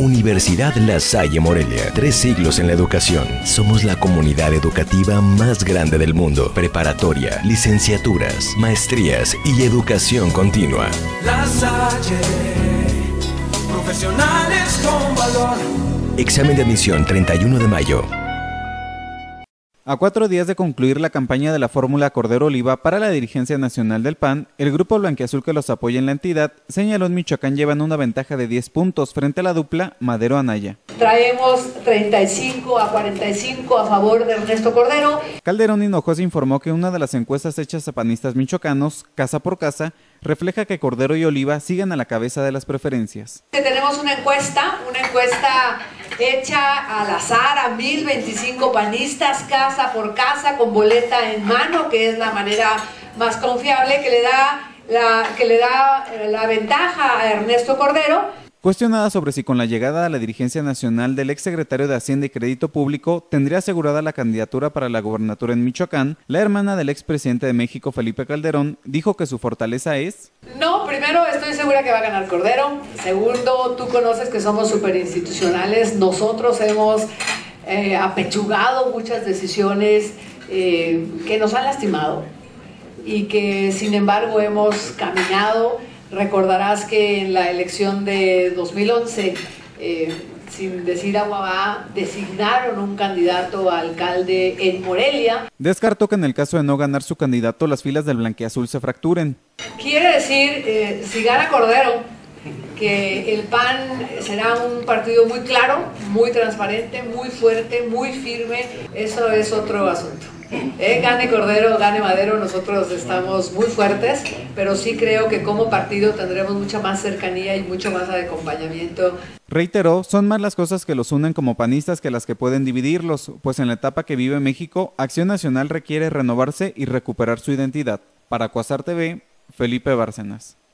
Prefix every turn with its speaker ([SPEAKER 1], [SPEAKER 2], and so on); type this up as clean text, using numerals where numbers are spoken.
[SPEAKER 1] Universidad La Salle Morelia, 3 siglos en la educación. Somos la comunidad educativa más grande del mundo. Preparatoria, licenciaturas, maestrías y educación continua.
[SPEAKER 2] La Salle, profesionales con valor.
[SPEAKER 1] Examen de admisión 31 de mayo.
[SPEAKER 3] A 4 días de concluir la campaña de la fórmula Cordero Oliva para la dirigencia nacional del PAN, el grupo blanquiazul que los apoya en la entidad señaló en Michoacán llevan una ventaja de 10 puntos frente a la dupla Madero-Anaya.
[SPEAKER 4] Traemos 35 a 45 a favor de Ernesto Cordero.
[SPEAKER 3] Calderón Hinojosa informó que una de las encuestas hechas a panistas michoacanos, casa por casa, refleja que Cordero y Oliva siguen a la cabeza de las preferencias.
[SPEAKER 4] Tenemos una encuesta hecha al azar a 1025 panistas, casa por casa, con boleta en mano, que es la manera más confiable que le da la ventaja a Ernesto Cordero.
[SPEAKER 3] Cuestionada sobre si con la llegada a la dirigencia nacional del exsecretario de Hacienda y Crédito Público tendría asegurada la candidatura para la gobernatura en Michoacán, la hermana del expresidente de México, Felipe Calderón, dijo que su fortaleza es...
[SPEAKER 4] No, primero estoy segura que va a ganar Cordero. Segundo, tú conoces que somos súper institucionales. Nosotros hemos apechugado muchas decisiones que nos han lastimado y que sin embargo hemos caminado. Recordarás que en la elección de 2011, sin decir agua va, designaron un candidato a alcalde en Morelia.
[SPEAKER 3] Descartó que en el caso de no ganar su candidato, las filas del blanquiazul se fracturen.
[SPEAKER 4] Quiere decir, si gana Cordero, que el PAN será un partido muy claro, muy transparente, muy fuerte, muy firme. Eso es otro asunto. Gane Cordero, gane Madero, nosotros estamos muy fuertes, pero sí creo que como partido tendremos mucha más cercanía y mucho más acompañamiento.
[SPEAKER 3] Reiteró, son más las cosas que los unen como panistas que las que pueden dividirlos, pues en la etapa que vive México, Acción Nacional requiere renovarse y recuperar su identidad. Para Cuasar TV, Felipe Bárcenas.